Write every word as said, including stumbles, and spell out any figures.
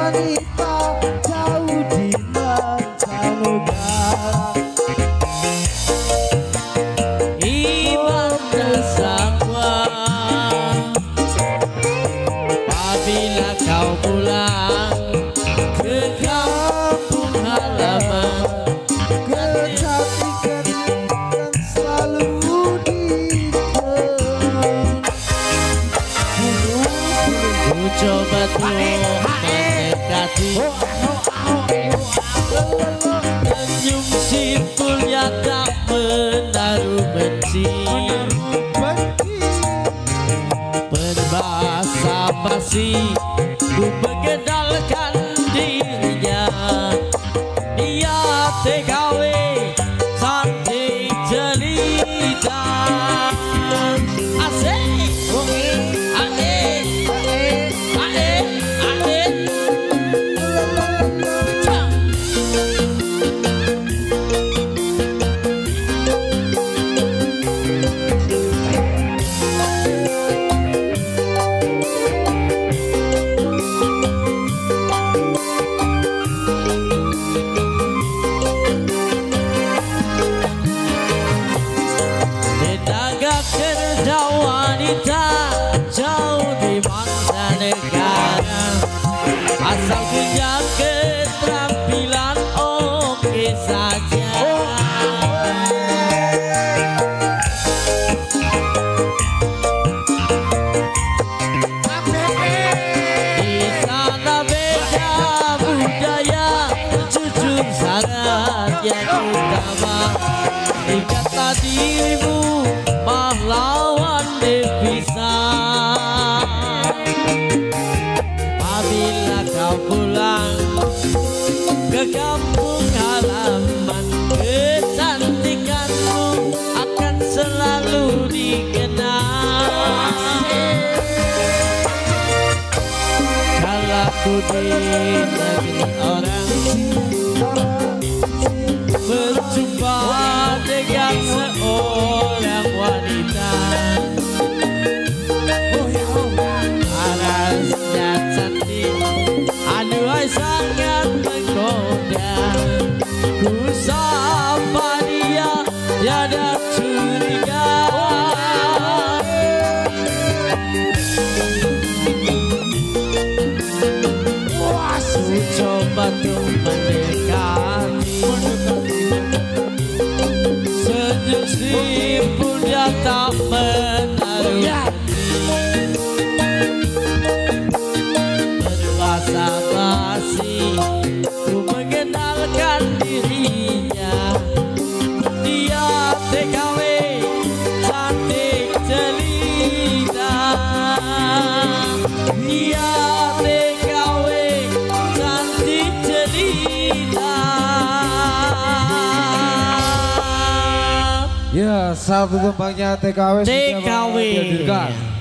wanita jauh di mancanegara. Ibadah sakwa apabila kau pulang ke kampung halaman, kecantikan kan selalu dikenang. ku coba tuh mendekati, senyum simpulnya tak menaruh benci, berbahasa basi ku mengenalkan dirinya. Dia T K W cantik jelita. Asik Adik Adik Adik Cang. Tenaga kerja wanita jauh di mancanegara, asal punya keterampilan oke saja. Di sana beda budaya, jujur syarat yang utama. Ikatlah dirimu pahlawan devisa. Apabila kau pulang ke kampung halaman, kecantikanmu akan selalu dikenang. Kalau ku di negeri orang, berjumpa dengan seorang wanita, parasnya cantik, aduhai sangat menggoda. Ku sapa dia, tiada curiga. Ku coba tuh mendekati, senyum simpul dia tak menaruh berbahasa basi ku mengenalkan dirinya. Dia T K W cantik jelita. Dia T K W cantik jelita. Ya, satu tumpangnya T K W T K W dihadirkan.